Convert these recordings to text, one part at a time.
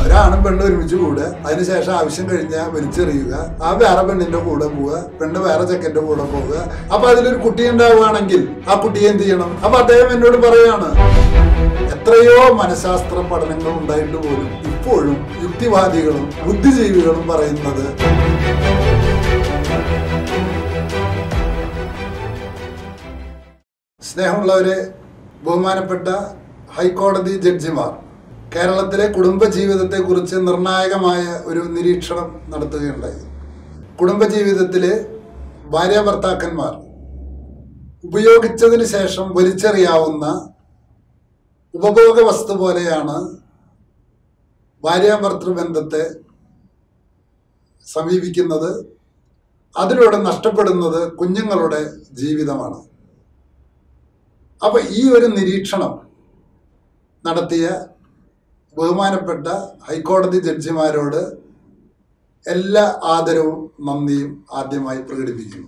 ഒരാണും പെണ്ണും ഒരുമിച്ച് കൂടുക, അതിനുശേഷം ആവശ്യം കഴിഞ്ഞാൽ വലിച്ചെറിയുക, ആ വേറെ പെണ്ണിന്റെ കൂടെ പോവുക, പെണ്ണ് വേറെ ചെക്കൻ്റെ കൂടെ പോവുക. അപ്പൊ അതിലൊരു കുട്ടി ഉണ്ടാവുകയാണെങ്കിൽ ആ കുട്ടിയെ എന്ത് ചെയ്യണം? അപ്പൊ അദ്ദേഹം എന്നോട് പറയാണ്, എത്രയോ മനഃശാസ്ത്ര പഠനങ്ങൾ ഉണ്ടായിട്ട് പോലും ഇപ്പോഴും യുക്തിവാദികളും ബുദ്ധിജീവികളും പറയുന്നത് സ്നേഹമുള്ളവരെ, ബഹുമാനപ്പെട്ട ഹൈക്കോടതി ജഡ്ജിമാർ കേരളത്തിലെ കുടുംബജീവിതത്തെക്കുറിച്ച് നിർണായകമായ ഒരു നിരീക്ഷണം നടത്തുകയുണ്ടായി. കുടുംബജീവിതത്തിലെ ഭാര്യ ഭർത്താക്കന്മാർ ഉപയോഗിച്ചതിന് ശേഷം വലിച്ചെറിയാവുന്ന ഉപഭോഗ വസ്തു പോലെയാണ് ഭാര്യാഭർത്തൃബന്ധത്തെ സമീപിക്കുന്നത്. അതിലൂടെ നഷ്ടപ്പെടുന്നത് കുഞ്ഞുങ്ങളുടെ ജീവിതമാണ്. അപ്പൊ ഈ ഒരു നിരീക്ഷണം നടത്തിയ ബഹുമാനപ്പെട്ട ഹൈക്കോടതി ജഡ്ജിമാരോട് എല്ലാ ആദരവും നന്ദിയും ആദ്യമായി പ്രകടിപ്പിക്കുന്നു.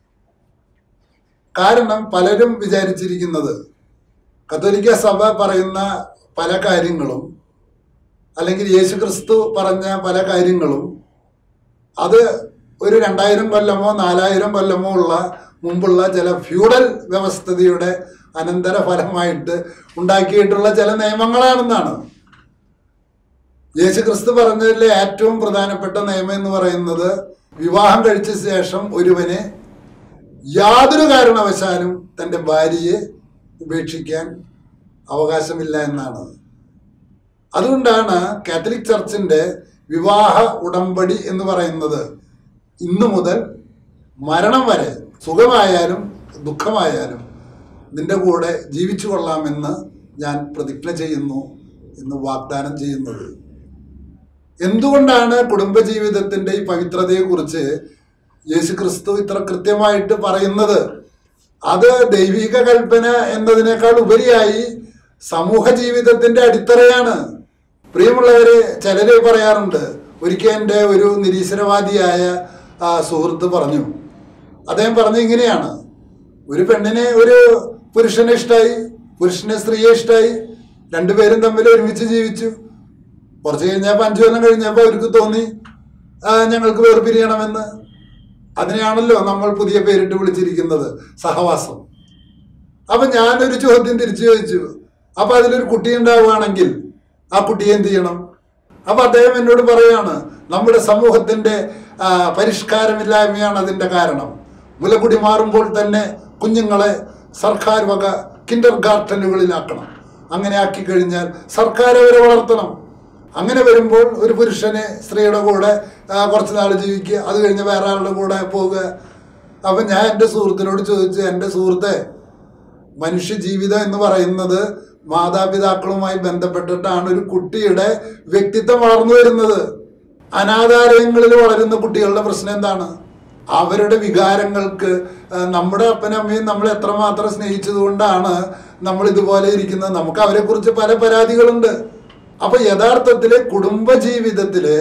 കാരണം പലരും വിചാരിച്ചിരിക്കുന്നത് കത്തോലിക്ക സഭ പറയുന്ന പല കാര്യങ്ങളും അല്ലെങ്കിൽ യേശുക്രിസ്തു പറഞ്ഞ പല കാര്യങ്ങളും അത് ഒരു 2000 കൊല്ലമോ 4000 കൊല്ലമോ മുമ്പുള്ള ചില ഫ്യൂഡൽ വ്യവസ്ഥിതിയുടെ അനന്തര ഫലമായിട്ട് ഉണ്ടാക്കിയിട്ടുള്ള ചില നിയമങ്ങളാണെന്നാണ്. യേശുക്രിസ്തു പറഞ്ഞതിലെ ഏറ്റവും പ്രധാനപ്പെട്ട നിയമം എന്ന് പറയുന്നത് വിവാഹം കഴിച്ച ശേഷം ഒരുവന് യാതൊരു കാരണവശാലും തൻ്റെ ഭാര്യയെ ഉപേക്ഷിക്കാൻ അവകാശമില്ല എന്നാണ്. അതുകൊണ്ടാണ് കാത്തലിക് ചർച്ചിൻ്റെ വിവാഹ ഉടമ്പടി എന്ന് പറയുന്നത് ഇന്നു മുതൽ മരണം വരെ സുഖമായാലും ദുഃഖമായാലും നിന്റെ കൂടെ ജീവിച്ചു കൊള്ളാമെന്ന് ഞാൻ പ്രതിജ്ഞ ചെയ്യുന്നു എന്ന് വാഗ്ദാനം ചെയ്യുന്നത്. എന്തുകൊണ്ടാണ് കുടുംബജീവിതത്തിൻ്റെ ഈ പവിത്രതയെക്കുറിച്ച് യേശുക്രിസ്തു ഇത്ര കൃത്യമായിട്ട് പറയുന്നത്? അത് ദൈവിക കൽപ്പന എന്നതിനേക്കാൾ ഉപരിയായി സമൂഹ ജീവിതത്തിൻ്റെ അടിത്തറയാണ്. പ്രിയമുള്ളവരെ, ചിലര് പറയാറുണ്ട്, ഒരിക്കൽ എൻ്റെ ഒരു നിരീശ്വരവാദിയായ സുഹൃത്ത് പറഞ്ഞു, അദ്ദേഹം പറഞ്ഞു ഇങ്ങനെയാണ്, ഒരു പെണ്ണിനെ ഒരു പുരുഷനെ ഇഷ്ടമായി, പുരുഷനെ സ്ത്രീയെ ഇഷ്ടമായി, രണ്ടുപേരും തമ്മിൽ ഒരുമിച്ച് ജീവിച്ചു. കുറച്ച് കഴിഞ്ഞപ്പോൾ 5 കൊല്ലം കഴിഞ്ഞപ്പോൾ അവർക്ക് തോന്നി ഞങ്ങൾക്ക് വേർപിരിയണമെന്ന്. അതിനെയാണല്ലോ നമ്മൾ പുതിയ പേരിട്ട് വിളിച്ചിരിക്കുന്നത് സഹവാസം. അപ്പൊ ഞാനൊരു ചോദ്യം തിരിച്ചു ചോദിച്ചു, അപ്പൊ അതിലൊരു കുട്ടി ഉണ്ടാവുകയാണെങ്കിൽ ആ കുട്ടിയെ എന്ത് ചെയ്യണം? അപ്പൊ അദ്ദേഹം എന്നോട് പറയാണ്, നമ്മുടെ സമൂഹത്തിന്റെ പരിഷ്കാരമില്ലായ്മയാണ് അതിന്റെ കാരണം. മുലകുടി മാറുമ്പോൾ തന്നെ കുഞ്ഞുങ്ങളെ സർക്കാർ വക കിൻഡർ ഗാർട്ടനുകളിലാക്കണം. അങ്ങനെ ആക്കി കഴിഞ്ഞാൽ സർക്കാർ അവരെ വളർത്തണം. അങ്ങനെ വരുമ്പോൾ ഒരു പുരുഷന് സ്ത്രീയുടെ കൂടെ കുറച്ച് നാൾ ജീവിക്കുക, അത് കഴിഞ്ഞ് വേറെ ആളുടെ കൂടെ പോവുക. അപ്പം ഞാൻ എൻ്റെ സുഹൃത്തിനോട് ചോദിച്ചു, എൻ്റെ സുഹൃത്തെ, മനുഷ്യ ജീവിതം എന്ന് പറയുന്നത് മാതാപിതാക്കളുമായി ബന്ധപ്പെട്ടിട്ടാണ് ഒരു കുട്ടിയുടെ വ്യക്തിത്വം വളർന്നു വരുന്നത്. അനാഥാലയങ്ങളിൽ വളരുന്ന കുട്ടികളുടെ പ്രശ്നം എന്താണ്? അവരുടെ വികാരങ്ങൾക്ക് നമ്മുടെ അപ്പനമ്മയും നമ്മൾ എത്രമാത്രം സ്നേഹിച്ചതുകൊണ്ടാണ് നമ്മൾ ഇതുപോലെ ഇരിക്കുന്നത്. നമുക്ക് അവരെക്കുറിച്ച് പല പരാതികളുണ്ട്. അപ്പൊ യഥാർത്ഥത്തില് കുടുംബജീവിതത്തില്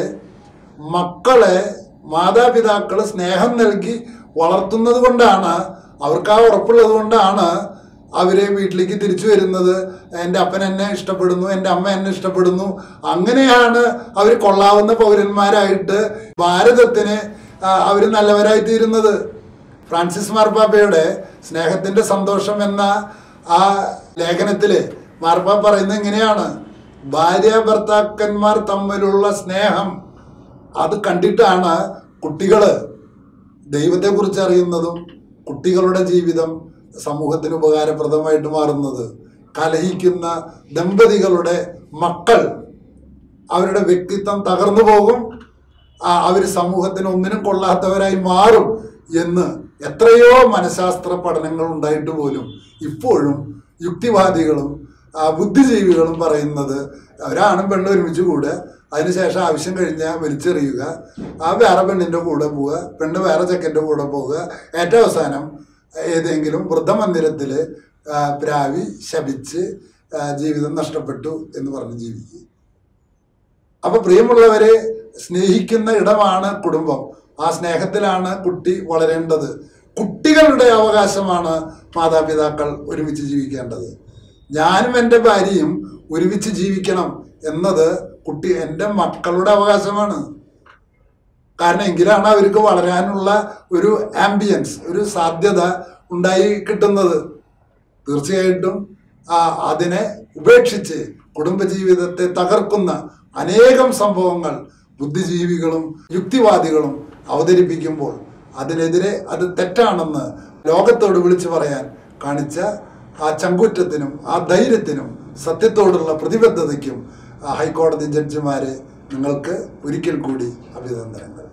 മക്കളെ മാതാപിതാക്കള് സ്നേഹം നൽകി വളർത്തുന്നത് കൊണ്ടാണ്, അവർക്ക് ആ ഉറപ്പുള്ളത് കൊണ്ടാണ് അവരെ വീട്ടിലേക്ക് തിരിച്ചു വരുന്നത്. എൻ്റെ അപ്പൻ എന്നെ ഇഷ്ടപ്പെടുന്നു, എൻ്റെ അമ്മ എന്നെ ഇഷ്ടപ്പെടുന്നു. അങ്ങനെയാണ് അവർ കൊള്ളാവുന്ന പൗരന്മാരായിട്ട് ഭാരതത്തിന് അവർ നല്ലവരായി തീരുന്നത്. ഫ്രാൻസിസ് മാർപ്പാപ്പയുടെ സ്നേഹത്തിൻ്റെ സന്തോഷം എന്ന ആ ലേഖനത്തില് മാർപ്പാപ്പ പറയുന്നത് ഇങ്ങനെയാണ്, ഭാര്യ ഭർത്താക്കന്മാർ തമ്മിലുള്ള സ്നേഹം അത് കണ്ടിട്ടാണ് കുട്ടികള് ദൈവത്തെക്കുറിച്ച് അറിയുന്നതും കുട്ടികളുടെ ജീവിതം സമൂഹത്തിന് ഉപകാരപ്രദമായിട്ട് മാറുന്നത്. കലഹിക്കുന്ന ദമ്പതികളുടെ മക്കൾ അവരുടെ വ്യക്തിത്വം തകർന്നു പോകും, അവർ സമൂഹത്തിന് ഒന്നിനും കൊള്ളാത്തവരായി മാറും എന്ന് എത്രയോ മനഃശാസ്ത്ര പഠനങ്ങൾ ഉണ്ടായിട്ട് പോലും ഇപ്പോഴും യുക്തിവാദികളും ബുദ്ധിജീവികളും പറയുന്നത് ഒരാണും പെണ്ണും ഒരുമിച്ച് കൂടുക, അതിനുശേഷം ആവശ്യം കഴിഞ്ഞാൽ വലിച്ചെറിയുക, ആ വേറെ പെണ്ണിൻ്റെ കൂടെ പോവുക, പെണ്ണ് വേറെ ചെക്കൻ്റെ കൂടെ പോവുക, ഏറ്റവും അവസാനം ഏതെങ്കിലും വൃദ്ധമന്ദിരത്തിൽ പ്രാവി ശപിച്ച് ജീവിതം നഷ്ടപ്പെട്ടു എന്ന് പറഞ്ഞ് ജീവിക്കുക. അപ്പൊ പ്രിയമുള്ളവരെ, സ്നേഹിക്കുന്ന ഇടമാണ് കുടുംബം. ആ സ്നേഹത്തിലാണ് കുട്ടി വളരേണ്ടത്. കുട്ടികളുടെ അവകാശമാണ് മാതാപിതാക്കൾ ഒരുമിച്ച് ജീവിക്കേണ്ടത്. ഞാനും എൻ്റെ ഭാര്യയും ഒരുമിച്ച് ജീവിക്കണം എന്നത് കുട്ടി എൻ്റെ മക്കളുടെ അവകാശമാണ്. കാരണം എങ്കിലാണ് അവർക്ക് വളരാനുള്ള ഒരു ആംബിയൻസ്, ഒരു സാധ്യത ഉണ്ടായി കിട്ടുന്നത്. തീർച്ചയായിട്ടും അതിനെ ഉപേക്ഷിച്ച് കുടുംബജീവിതത്തെ തകർക്കുന്ന അനേകം സംഭവങ്ങൾ ബുദ്ധിജീവികളും യുക്തിവാദികളും അവതരിപ്പിക്കുമ്പോൾ അതിനെതിരെ അത് തെറ്റാണെന്ന് ലോകത്തോട് വിളിച്ചു പറയാൻ കാണിച്ച ആ ചങ്കൂറ്റത്തിനും ആ ധൈര്യത്തിനും സത്യത്തോടുള്ള പ്രതിബദ്ധതയ്ക്കും ഹൈക്കോടതി ജഡ്ജിമാരെ നിങ്ങൾക്ക് ഒരിക്കൽ കൂടി അഭിനന്ദനങ്ങൾ.